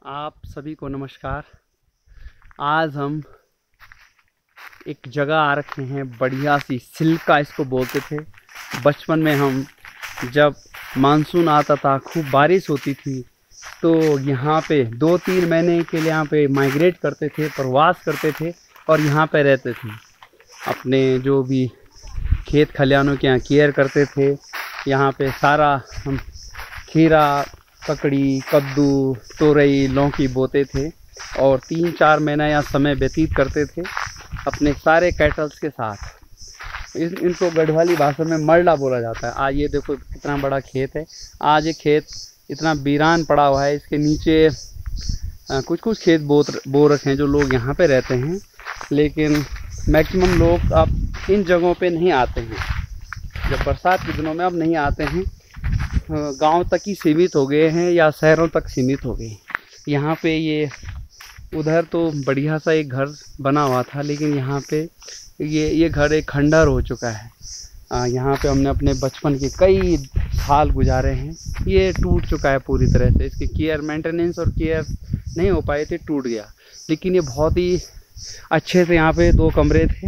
आप सभी को नमस्कार। आज हम एक जगह आ रखे हैं, बढ़िया सी सिल्का इसको बोलते थे। बचपन में हम जब मानसून आता था, खूब बारिश होती थी, तो यहाँ पे 2-3 महीने के लिए यहाँ पे माइग्रेट करते थे, प्रवास करते थे और यहाँ पे रहते थे। अपने जो भी खेत खलिहानों के यहाँ केयर करते थे। यहाँ पे सारा हम खीरा, ककड़ी, कद्दू, तोरई, लौकी बोते थे और 3-4 महीना यहाँ समय व्यतीत करते थे अपने सारे कैटल्स के साथ। इनको गढ़वाली भाषा में मरला बोला जाता है। आज ये देखो कितना बड़ा खेत है। आज ये खेत इतना वीरान पड़ा हुआ है। इसके नीचे कुछ खेत बो रखे हैं जो लोग यहाँ पे रहते हैं, लेकिन मैक्सिमम लोग अब इन जगहों पे नहीं आते हैं। जब बरसात के दिनों में अब नहीं आते हैं, गांव तक ही सीमित हो गए हैं या शहरों तक सीमित हो गए हैं। यहाँ पे ये उधर तो बढ़िया सा एक घर बना हुआ था, लेकिन यहाँ पे ये घर एक खंडहर हो चुका है। यहाँ पे हमने अपने बचपन के कई साल गुजारे हैं। ये टूट चुका है पूरी तरह से। इसकी केयर, मेंटेनेंस और केयर नहीं हो पाए थे, टूट गया। लेकिन ये बहुत ही अच्छे से यहाँ पे 2 कमरे थे,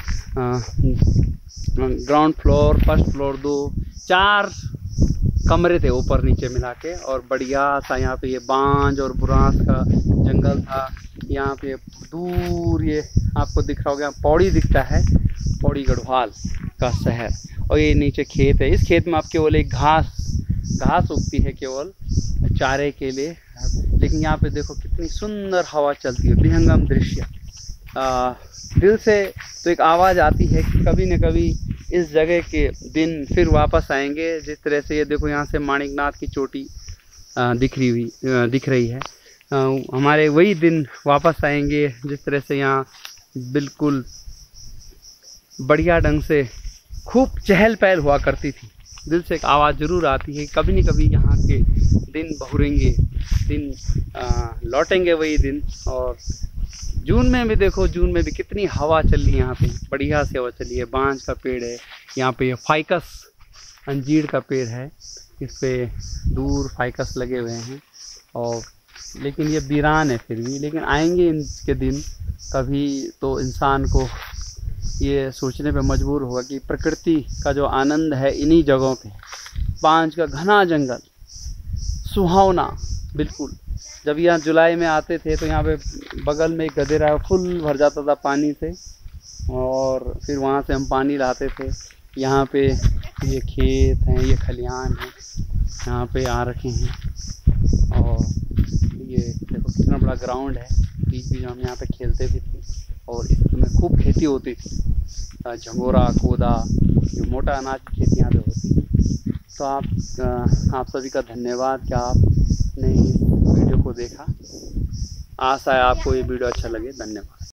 ग्राउंड फ्लोर, फर्स्ट फ्लोर, 4 कमरे थे ऊपर नीचे मिला के। और बढ़िया सा यहाँ पे ये बांज और बुरांस का जंगल था। यहाँ पे दूर ये आपको दिख रहा होगा, पौड़ी दिखता है, पौड़ी गढ़वाल का शहर। और ये नीचे खेत है। इस खेत में आप केवल एक घास उगती है केवल चारे के लिए। लेकिन यहाँ पे देखो कितनी सुंदर हवा चलती है, विहंगम दृश्य। दिल से तो एक आवाज़ आती है कि कभी न कभी इस जगह के दिन फिर वापस आएंगे। जिस तरह से ये देखो यहाँ से माणिकनाथ की चोटी दिख रही है। हमारे वही दिन वापस आएंगे जिस तरह से यहाँ बिल्कुल बढ़िया ढंग से खूब चहल पहल हुआ करती थी। दिल से एक आवाज़ ज़रूर आती है, कभी न कभी यहाँ के दिन बहुरेंगे, दिन लौटेंगे वही दिन। और जून में भी देखो, जून में भी कितनी हवा चल रही है यहाँ पे, बढ़िया सी हवा चली है। बांज का पेड़ है यहाँ पे, फाइकस अंजीर का पेड़ है, इस पे दूर फाइकस लगे हुए हैं। और लेकिन ये वीरान है फिर भी। लेकिन आएंगे इनके दिन कभी तो इंसान को ये सोचने पे मजबूर होगा कि प्रकृति का जो आनंद है इन्हीं जगहों पे। बांज का घना जंगल, सुहावना बिल्कुल। जब यहाँ जुलाई में आते थे तो यहाँ पे बगल में एक गदेरा फुल भर जाता था पानी से, और फिर वहाँ से हम पानी लाते थे। यहाँ पे ये खेत हैं, ये खलिहान हैं, यहाँ पे आ रखे हैं। और ये देखो कितना बड़ा ग्राउंड है, बीच बीच में हम यहाँ पे खेलते भी थे। और इस समय खूब खेती होती थी, झंगोरा, कोदा, जो मोटा अनाज की खेती यहाँ पे होती है। तो आप सभी का धन्यवाद कि आपने वीडियो को देखा। आशा है आपको ये वीडियो अच्छा लगे। धन्यवाद।